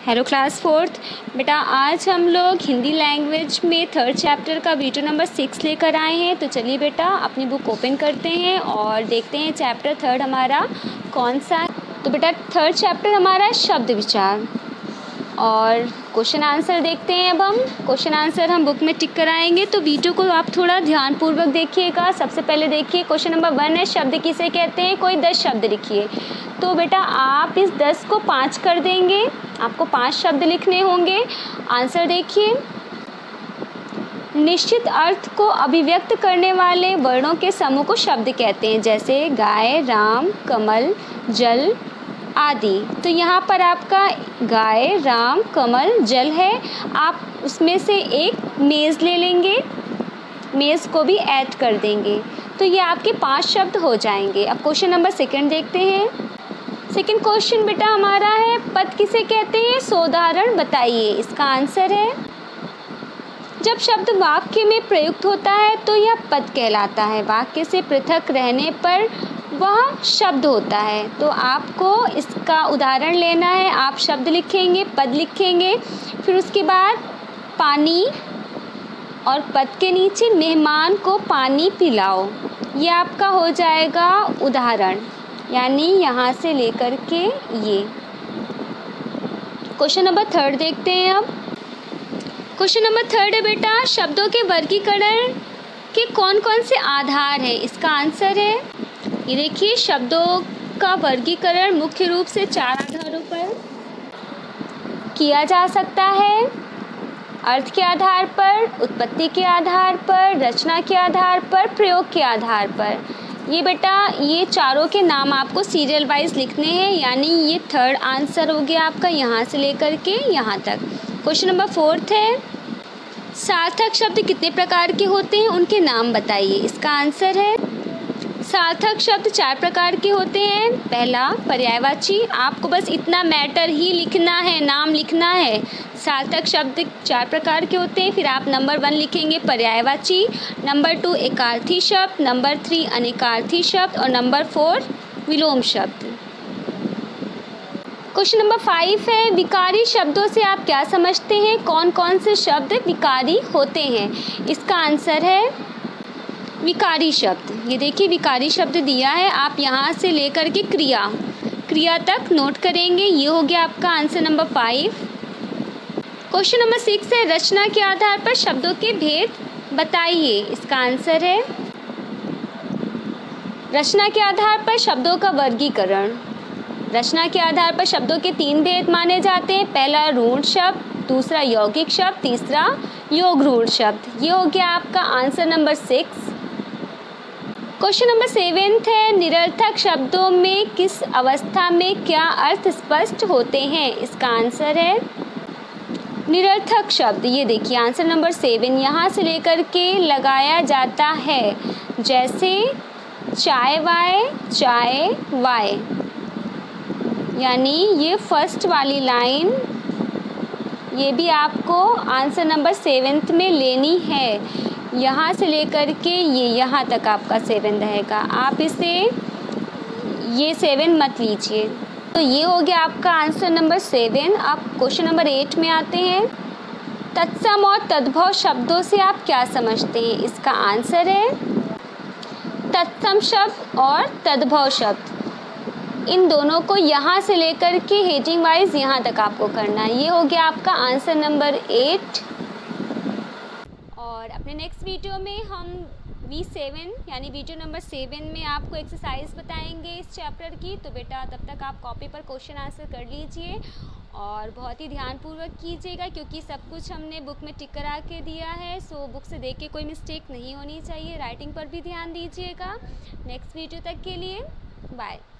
Hello class fourth. बेटा आज हम लोग हिंदी लैंग्वेज में थर्ड चैप्टर का वीडियो नंबर 6 लेकर आए हैं। तो चलिए बेटा अपनी बुक ओपन करते हैं और देखते हैं चैप्टर थर्ड हमारा कौन सा है। तो बेटा थर्ड चैप्टर हमारा शब्द विचार और क्वेश्चन आंसर देखते हैं। अब हम क्वेश्चन आंसर हम बुक में टिक कराएंगे, तो वीडियो को आप थोड़ा ध्यानपूर्वक देखिएगा। सबसे पहले देखिए क्वेश्चन नंबर 1 है, शब्द किसे कहते हैं। कोई 10 शब्द लिखिए। तो बेटा आप इस 10 को 5 कर देंगे, आपको 5 शब्द लिखने होंगे। आंसर देखिए, निश्चित अर्थ को अभिव्यक्त करने वाले वर्णों के समूह को शब्द कहते हैं, जैसे गाय, राम, कमल, जल आदि। तो यहाँ पर आपका गाय, राम, कमल, जल है। आप उसमें से एक मेज़ ले लेंगे, मेज़ को भी ऐड कर देंगे, तो ये आपके 5 शब्द हो जाएंगे। अब क्वेश्चन नंबर 2 देखते हैं। सेकंड क्वेश्चन बेटा हमारा है, पद किसे कहते हैं, सोदाहरण बताइए। इसका आंसर है, जब शब्द वाक्य में प्रयुक्त होता है तो यह पद कहलाता है। वाक्य से पृथक रहने पर वह शब्द होता है। तो आपको इसका उदाहरण लेना है। आप शब्द लिखेंगे, पद लिखेंगे, फिर उसके बाद पानी और पद के नीचे मेहमान को पानी पिलाओ। ये आपका हो जाएगा उदाहरण, यानी यहाँ से लेकर के ये। क्वेश्चन नंबर 3 देखते हैं। अब क्वेश्चन नंबर 3 है बेटा, शब्दों के वर्गीकरण के कौन कौन से आधार हैं। इसका आंसर है, ये देखिए शब्दों का वर्गीकरण मुख्य रूप से 4 आधारों पर किया जा सकता है। अर्थ के आधार पर, उत्पत्ति के आधार पर, रचना के आधार पर, प्रयोग के आधार पर। ये बेटा ये चारों के नाम आपको सीरियल वाइज लिखने हैं, यानी ये 3rd आंसर हो गया आपका, यहाँ से लेकर के यहाँ तक। क्वेश्चन नंबर 4 है, सार्थक शब्द कितने प्रकार के होते हैं, उनके नाम बताइए। इसका आंसर है, सार्थक शब्द 4 प्रकार के होते हैं। पहला पर्यायवाची, आपको बस इतना मैटर ही लिखना है, नाम लिखना है। सार्थक शब्द 4 प्रकार के होते हैं। फिर आप नंबर 1 लिखेंगे पर्यायवाची, नंबर 2 एकार्थी शब्द, नंबर 3 अनेकार्थी शब्द और नंबर 4 विलोम शब्द। क्वेश्चन नंबर 5 है, विकारी शब्दों से आप क्या समझते हैं, कौन कौन से शब्द विकारी होते हैं। इसका आंसर है, विकारी शब्द, ये देखिए विकारी शब्द दिया है, आप यहाँ से लेकर के क्रिया तक नोट करेंगे। ये हो गया आपका आंसर नंबर 5। क्वेश्चन नंबर 6 है, रचना के आधार पर शब्दों के भेद बताइए। इसका आंसर है, रचना के आधार पर शब्दों का वर्गीकरण। रचना के आधार पर शब्दों के 3 भेद माने जाते हैं। पहला रूढ़ शब्द, दूसरा यौगिक शब्द, तीसरा योग रूढ़ शब्द। ये हो गया आपका आंसर नंबर 6। क्वेश्चन नंबर 7 है, निरर्थक शब्दों में किस अवस्था में क्या अर्थ स्पष्ट होते हैं। इसका आंसर है, निरर्थक शब्द, ये देखिए आंसर नंबर 7 यहाँ से लेकर के लगाया जाता है, जैसे चाय वाय, यानी ये फर्स्ट वाली लाइन, ये भी आपको आंसर नंबर 7 में लेनी है। यहाँ से लेकर के ये यहाँ तक आपका 7 रहेगा, आप इसे ये 7 मत लीजिए। तो ये हो गया आपका आंसर नंबर 7। अब क्वेश्चन नंबर 8 में आते हैं, तत्सम और तद्भव शब्दों से आप क्या समझते हैं। इसका आंसर है, तत्सम शब्द और तद्भव शब्द, इन दोनों को यहाँ से लेकर के हेडिंग वाइज यहाँ तक आपको करना है। ये हो गया आपका आंसर नंबर 8। और अपने नेक्स्ट वीडियो में हम V7 यानी वीडियो नंबर 7 में आपको एक्सरसाइज बताएंगे इस चैप्टर की। तो बेटा तब तक आप कॉपी पर क्वेश्चन आंसर कर लीजिए और बहुत ही ध्यानपूर्वक कीजिएगा, क्योंकि सब कुछ हमने बुक में टिक करा के दिया है। सो बुक से देख के कोई मिस्टेक नहीं होनी चाहिए। राइटिंग पर भी ध्यान दीजिएगा। नेक्स्ट वीडियो तक के लिए बाय।